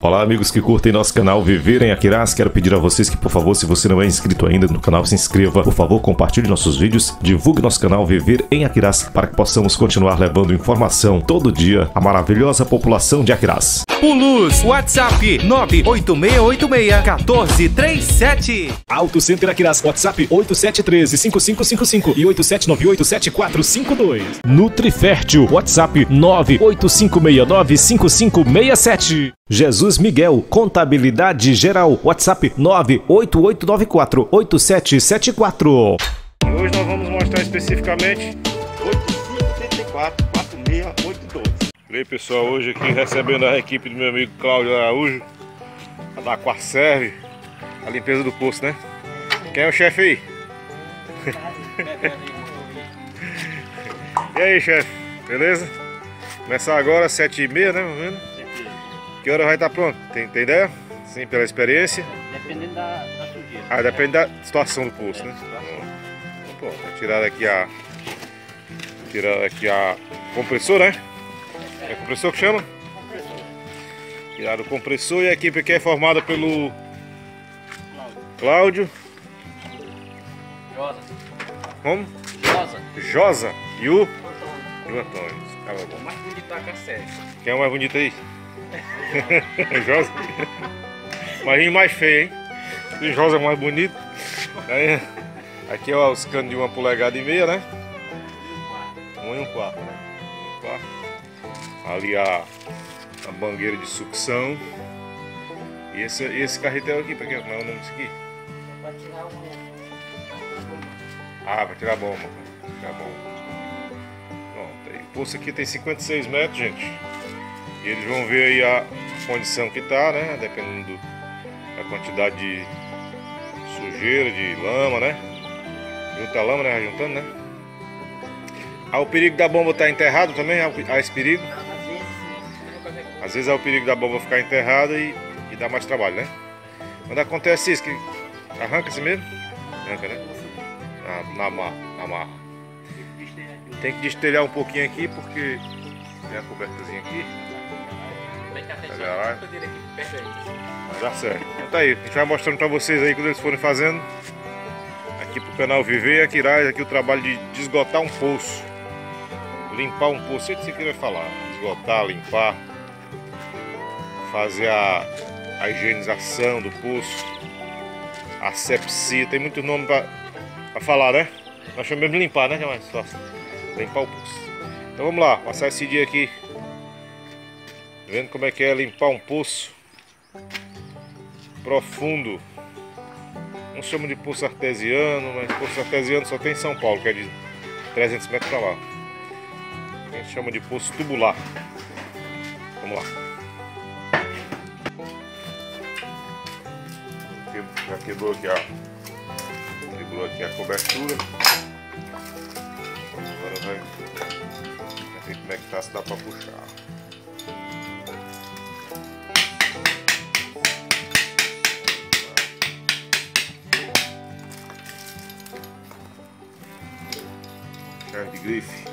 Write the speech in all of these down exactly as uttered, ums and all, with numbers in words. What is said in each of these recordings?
Olá amigos que curtem nosso canal Viver em Aquirás, quero pedir a vocês que por favor, se você não é inscrito ainda no canal, se inscreva, por favor, compartilhe nossos vídeos, divulgue nosso canal Viver em Aquirás para que possamos continuar levando informação todo dia à maravilhosa população de Aquirás. Pulus, WhatsApp nove oito seis oito seis um quatro três sete. Auto Center Aquirás, WhatsApp oito sete um três cinco cinco cinco cinco e oito sete nove oito sete quatro cinco dois. Nutrifértil, WhatsApp nove oito cinco seis nove cinco cinco seis sete. Jesus Miguel, Contabilidade Geral, WhatsApp nove oito oito nove quatro oito sete sete quatro. Hoje nós vamos mostrar especificamente oito cinco três quatro quatro seis oito dois. E aí pessoal, hoje aqui recebendo a equipe do meu amigo Cláudio Araújo, da Aquaserve, a limpeza do poço, né? Quem é o chefe aí? E aí chefe, beleza? Começar agora às sete e meia, né? Vamos vendo? Que hora vai estar pronto? Tem, tem ideia? Sim, pela experiência? Dependendo da, da sujeira. Ah, depende da situação do poço, né? Então, pronto, vou tirar aqui a... Tirar aqui a compressor, né? É compressor que chama? Compressor. Tirar o compressor e a equipe aqui é formada pelo... Cláudio. Josa. Como? Josa. Josa. E o... E o Antônio. Tá bom. O mais bonito da Aquaserve. Quem é o mais bonito aí? Josa. Mas mais feio, hein? O Josa é mais bonito. Aí, aqui ó, os canos de uma polegada e meia, né? Um e um quarto, né? Um quarto. Ali a, a mangueira de sucção. E esse, esse carretel aqui, pra quê? Como é o nome disso aqui? Vai tirar um... Ah, pra tirar a bomba. Tirar a bomba. Pronto, aí. O poço aqui tem cinquenta e seis metros, gente. E eles vão ver aí a condição que tá, né? Dependendo do, da quantidade de sujeira, de lama, né? Junta a lama, né? Juntando, né? Há o perigo da bomba estar enterrado também, há esse perigo. Às vezes há o perigo da bomba ficar enterrada e, e dá mais trabalho, né? Quando acontece isso, que arranca assim mesmo? Arranca, né? Na, na, marra, na marra. Tem que destelhar um pouquinho aqui porque tem a cobertazinha aqui. Vai dar certo. Então tá aí, a gente vai mostrando pra vocês aí quando eles forem fazendo. Aqui pro canal Viver em Aquirás, aqui o trabalho de desgotar um poço. Limpar um poço, sei que você queria falar. Desgotar, limpar. Fazer a, a higienização do poço. Asepsia, tem muito nome pra, pra falar, né? Nós chamamos de limpar, né? Que é mais fácil. Limpar o poço. Então vamos lá, passar esse dia aqui vendo como é que é limpar um poço profundo. Não chama de poço artesiano, mas poço artesiano só tem em São Paulo, que é de trezentos metros para lá. A gente chama de poço tubular. Vamos lá. Já quebrou aqui a, quebrou aqui a cobertura. Agora vai ver como é que tá, se dá para puxar. Chave de grife.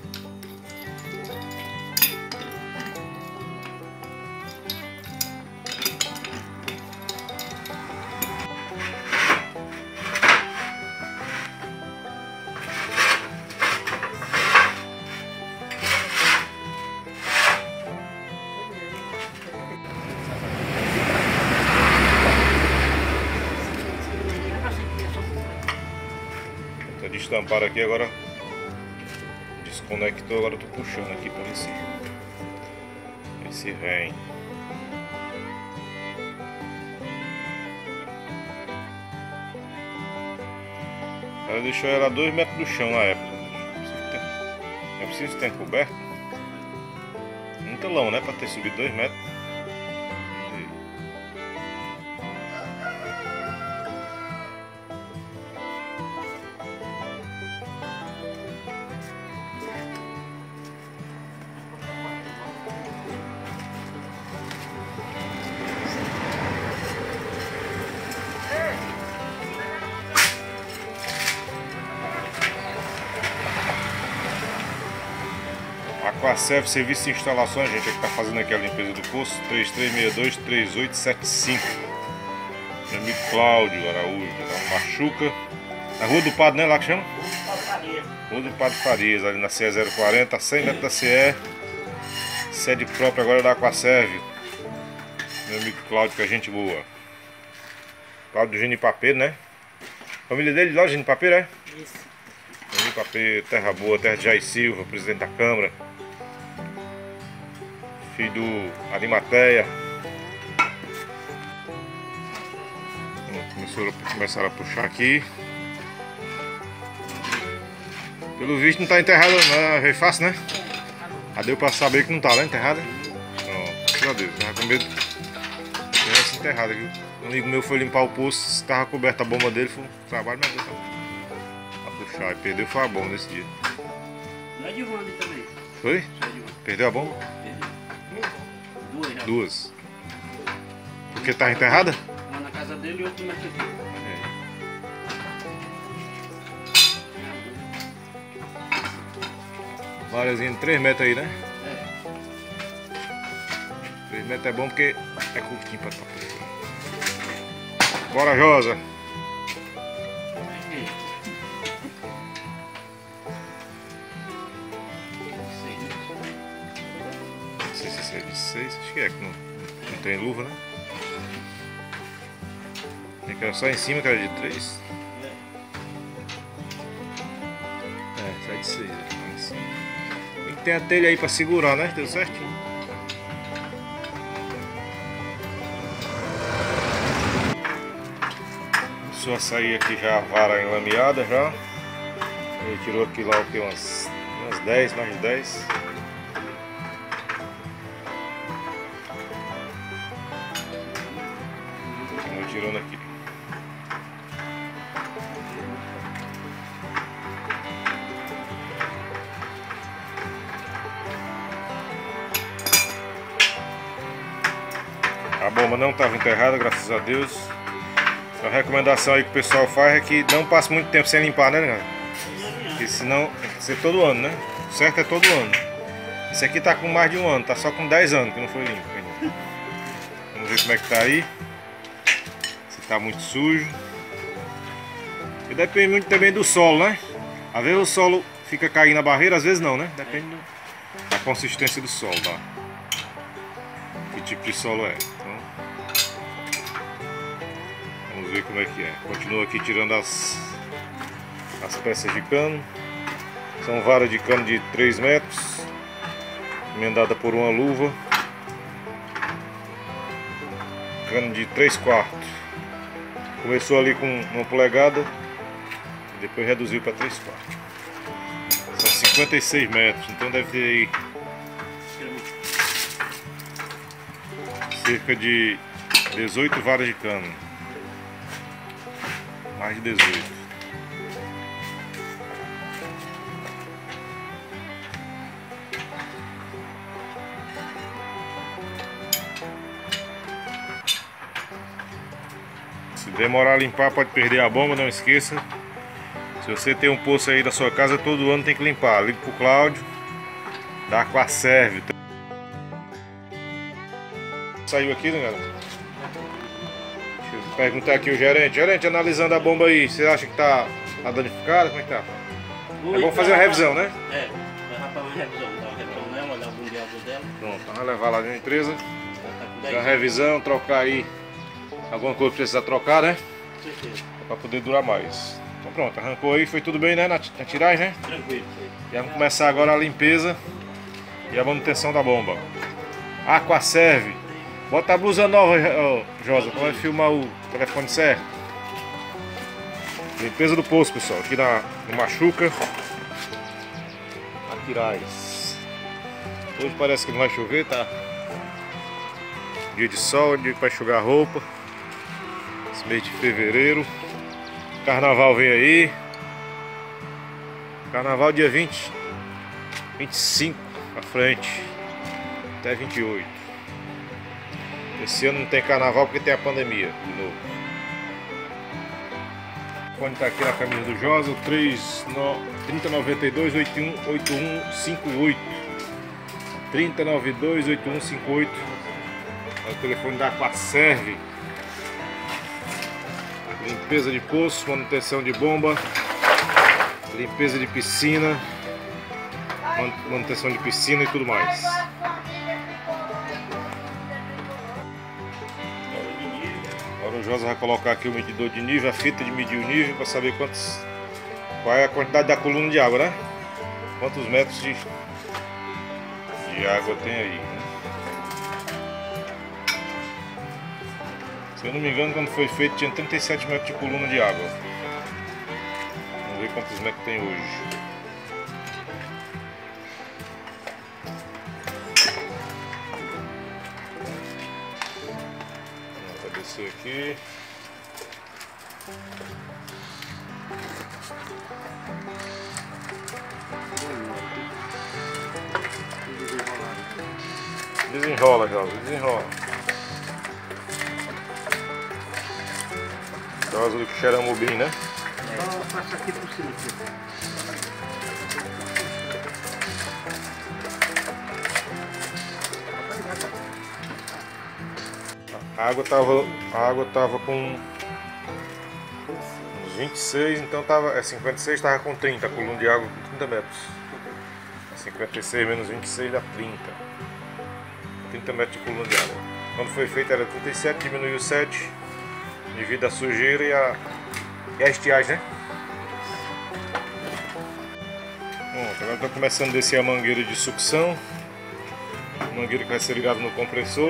Tá destampado aqui agora. Desconectou, agora eu tô puxando aqui para ver se, ver se vem. Ela deixou ela a dois metros do chão na época. É preciso ter coberto. Muita lama, né? Para ter subido dois metros. Aquaserve, serviço de instalações, gente, é que tá fazendo aqui a limpeza do poço. Três três seis dois, três oito sete cinco. Meu amigo Cláudio Araújo, da Machuca. Na Rua do Padre, né? Lá que chama? Rua do Padre Farias, ali na C E zero quarenta, cem metros da C E. Sede própria agora da Aquaserve. Meu amigo Cláudio, que é gente boa. Cláudio Genipapeiro, né? Família dele lá, Genipapeiro, é? Isso. Genipapeiro, terra boa, terra de Jair Silva, presidente da Câmara. Filho do Arimateia. Começou, começaram a puxar aqui. Pelo visto não tá enterrado, não é fácil, né? Ah, deu pra saber que não tá, né? Enterrada? Não, graças a Deus, tava com medo de tivesse enterrado aqui. Um amigo meu foi limpar o poço, tava coberta a bomba dele, foi um trabalho, mas deu pra, pra puxar. E perdeu, foi a bomba nesse dia. Não é de Wanda também. Foi? É de Wanda. Perdeu a bomba? Perdeu. Duas já. Duas. Porque tava enterrada? Uma na casa dele e outra na casa dele. Várias de três metros aí, né? É. três metros é bom porque é curtinho pra tapar. Bora, Josa! Não sei se esse é de seis, acho que é, que não, não tem luva, né? Tem que era só em cima que era de três. É, essa é de seis, é, só em cima. Tem a telha aí pra segurar, né? Deu certinho. Começou a sair aqui já a vara enlameada já. Ele tirou aqui lá o que? Umas, umas dez, mais de dez. Continua tirando aqui. A bomba não estava enterrada, graças a Deus. A recomendação aí que o pessoal faz é que não passe muito tempo sem limpar, né, galera? Porque senão tem que ser todo ano, né? O certo é todo ano. Esse aqui tá com mais de um ano, tá só com dez anos que não foi limpo ainda. Vamos ver como é que tá aí. Se tá muito sujo. E depende muito também do solo, né? Às vezes o solo fica caindo na barreira, às vezes não, né? Depende do, da consistência do solo, tá? Que tipo de solo é. Então, vamos ver como é que é. Continua aqui tirando as, as peças de cano. São varas de cano de três metros, emendada por uma luva. Cano de três quartos. Começou ali com uma polegada, depois reduziu para três quartos. São cinquenta e seis metros, então deve ter aí cerca de dezoito varas de cano. Mais de dezoito. Se demorar a limpar pode perder a bomba, não esqueça. Se você tem um poço aí da sua casa, todo ano tem que limpar. Liga pro Cláudio da Aquaserve. Saiu aqui, né, galera? Deixa eu perguntar aqui o gerente. Gerente, analisando a bomba aí, você acha que tá, tá danificada? Como é que tá? É bom fazer uma revisão, né? É, vai rapar uma revisão, dar uma revisão nela, olhar o bundeado dela. Pronto, vamos levar lá na empresa. Já tá com Fazer dez uma revisão, trocar aí alguma coisa que precisa trocar, né? Com certeza. Pra poder durar mais. Então pronto, arrancou aí, foi tudo bem, né? Na, na tiragem, né? Tranquilo. E vamos começar agora a limpeza e a manutenção da bomba. Aquaserve. Bota a blusa nova, oh, Josa, pra filmar o telefone certo. Limpeza do poço, pessoal. Aqui na, no Machuca. Aquiraz. Hoje parece que não vai chover, tá? Dia de sol, dia para enxugar roupa. Esse mês de fevereiro. Carnaval vem aí. Carnaval dia vinte, vinte e cinco à frente. Até vinte e oito. Esse ano não tem carnaval porque tem a pandemia de novo. O telefone tá aqui na camisa do Josa, o três zero nove dois, oito um oito um cinco oito. trinta, noventa e dois, oitenta e um, cinquenta e oito. É o telefone da Aquaserve. Limpeza de poço, manutenção de bomba, limpeza de piscina, manutenção de piscina e tudo mais. Agora o Josa vai colocar aqui o medidor de nível, a fita de medir o nível para saber quantos, qual é a quantidade da coluna de água, né? Quantos metros de, de água tem aí. Se eu não me engano, quando foi feito tinha trinta e sete metros de coluna de água. Vamos ver quantos metros tem hoje. Vou descer aqui. Desenrola, Josa, desenrola. Josa do Xeramobim, né? Só passa aqui por cima. A água tava, a água tava com uns vinte e seis, então tava, é cinquenta e seis, tava com trinta, a coluna de água com trinta metros. cinquenta e seis menos vinte e seis dá trinta. trinta metros de coluna de água. Quando foi feito era trinta e sete, diminuiu sete devido à sujeira e a, e a estiagem, né? Bom, agora está começando a descer a mangueira de sucção. A mangueira que vai ser ligada no compressor.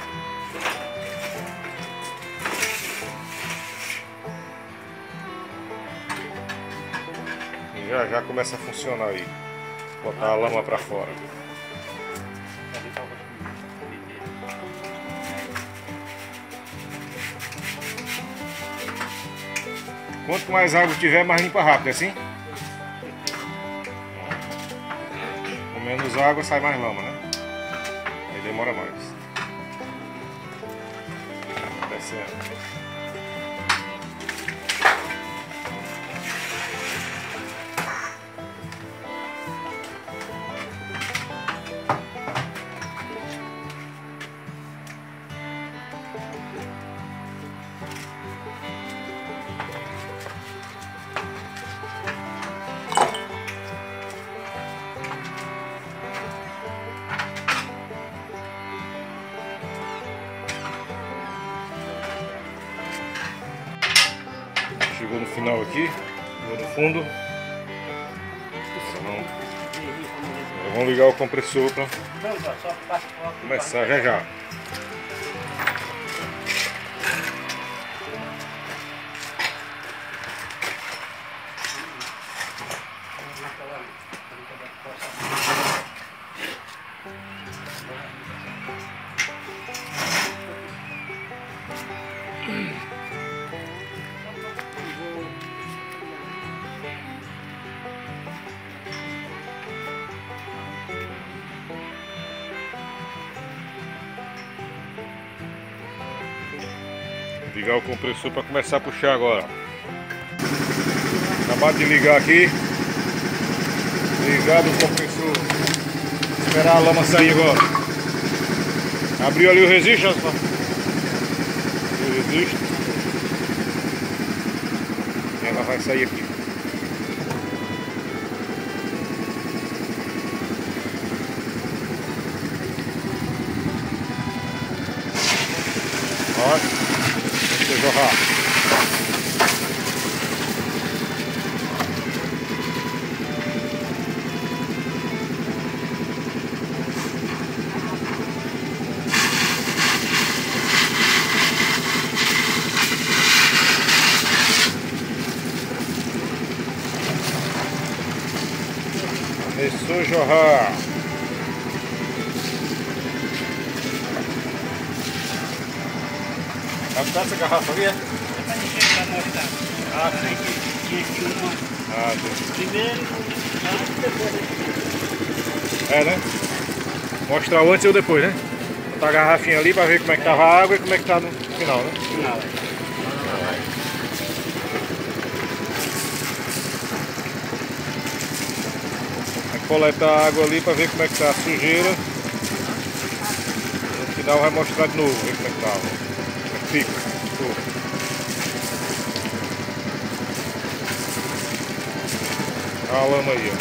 E já já começa a funcionar aí. Botar a lama para fora. Quanto mais água tiver, mais limpa rápido, é assim? Com menos água sai mais lama, né? Aí demora mais. Descendo. Chegou no final aqui, chegou no fundo. Então, vamos ligar o compressor para começar já já. Ligar o compressor para começar a puxar agora. Acabado de ligar aqui. Ligado o compressor. Esperar a lama sair agora. Abriu ali o resistor. O resistor. E ela vai sair aqui. Ó. Jorrar. Começou a jorrar. Captar essa garrafa ali, é? Ah, sim. Ah, sim. Primeiro, depois. É, né? Mostrar o antes e o depois, né? Botar a garrafinha ali pra ver como é que tava a água e como é que tá no final, né? Final. Aí coleta a água ali pra ver como é que tá a sujeira. final vai mostrar de novo, ver como é que tá. Como é que fica. Olha a lama aí, ó.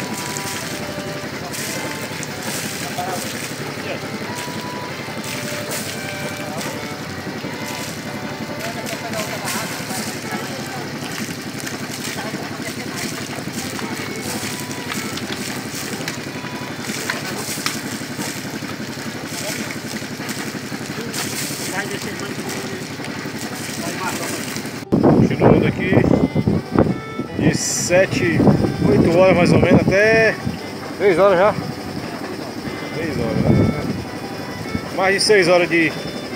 Continuando aqui de sete, oito horas mais ou menos até três horas já. três horas, né? Mais de seis horas de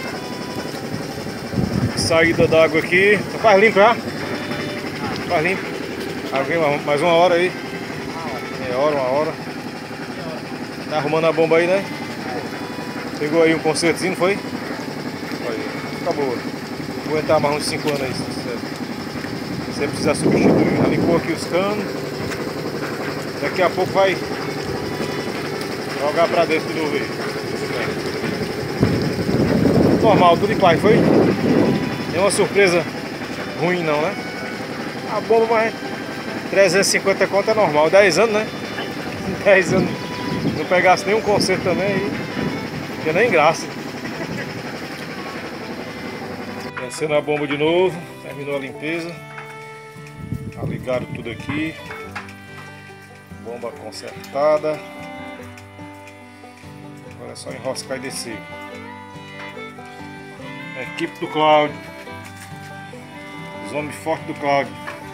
saída d'água aqui. Tá quase limpo já? Quase limpo. Alguém mais uma hora aí. Meia hora, uma hora. Tá arrumando a bomba aí, né? Pegou aí um concertozinho, não foi? Aí, acabou. Vou aguentar mais uns cinco anos aí, se você precisar substituir. Já limpou aqui os canos. Daqui a pouco vai jogar pra dentro de novo aí. Normal, tudo em paz, foi? Nenhuma surpresa ruim não, né? A bomba, mas trezentos e cinquenta conto é normal. dez anos, né? dez anos. Não pegasse nenhum conserto também aí. Não tinha nem graça. Descendo a bomba de novo. Terminou a limpeza. Tá ligado tudo aqui. Bomba consertada. Agora é só enroscar e descer. Equipe do Cláudio. Os homens fortes do Cláudio.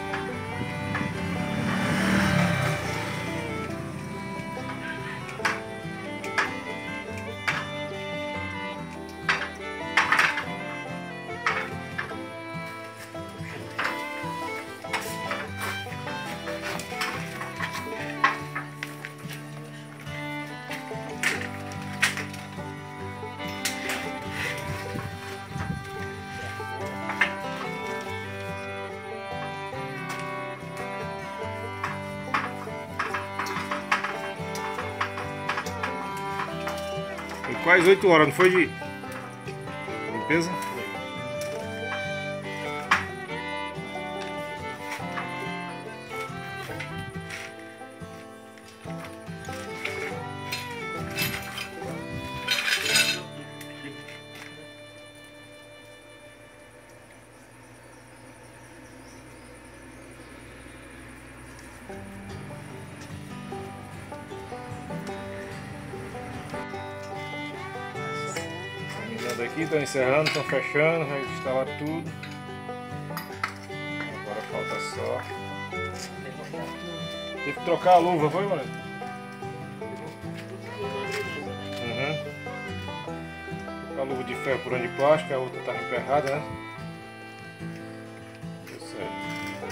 Foi quase oito horas, não foi de limpeza? Aqui estão encerrando, estão fechando, já instalar tudo. Agora falta só. Teve que trocar a luva, foi, mano? Uhum. Trocar a luva de ferro por uma de plástico, a outra tá emperrada, né? Deu certo.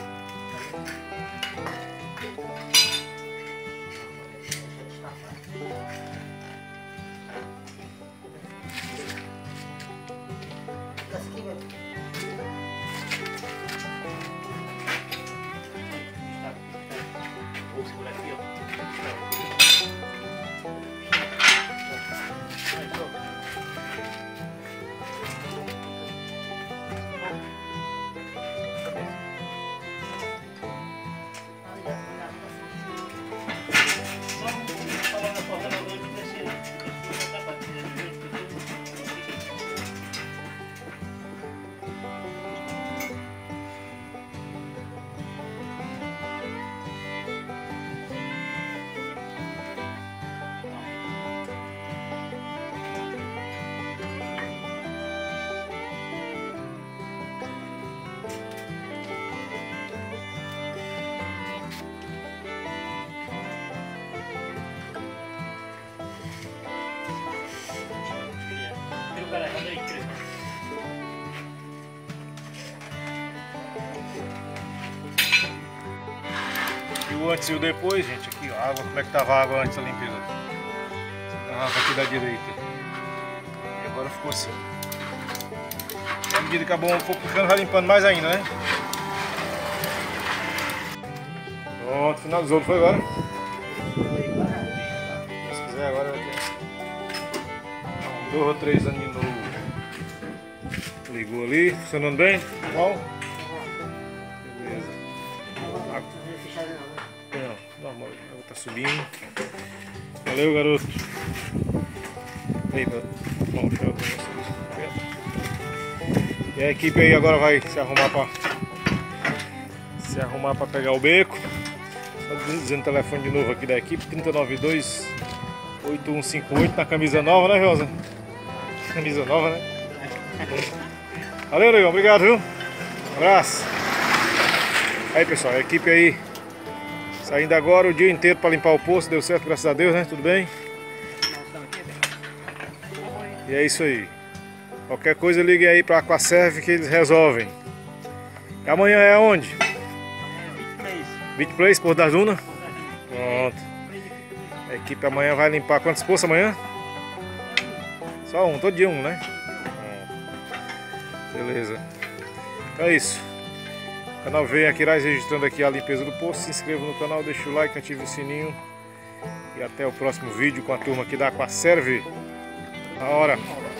E o antes e o depois, gente, aqui ó, a água, como é que tava a água antes da limpeza? A água aqui da direita. E agora ficou assim. À medida que a bomba for puxando, vai limpando mais ainda, né? Pronto, finalizou, não foi agora? Se quiser agora vai ter dois ou três anos de novo. Ligou ali, funcionando bem? Bom? Beleza. Não, normal, a água tá subindo. Valeu, garoto. Aí, bom, show. E a equipe aí agora vai se arrumar para se arrumar para pegar o beco. Só dizendo o telefone de novo aqui da equipe, trinta nove dois, oito um cinco oito, na camisa nova, né, Rosa? Camisa nova, né? Valeu, Leão, obrigado, viu? Um abraço. Aí, pessoal, a equipe aí saindo agora o dia inteiro para limpar o poço, deu certo, graças a Deus, né? Tudo bem? E é isso aí. Qualquer coisa ligue aí para a Aquaserve que eles resolvem. E amanhã é onde? vinte Place, Porto das Dunas? Pronto. A equipe amanhã vai limpar quantos poços amanhã? Só um, todo dia um, né? Beleza. Então é isso. O canal Vem Aquiraz registrando aqui a limpeza do poço. Se inscreva no canal, deixa o like, ative o sininho. E até o próximo vídeo com a turma aqui da Aquaserve. Na hora.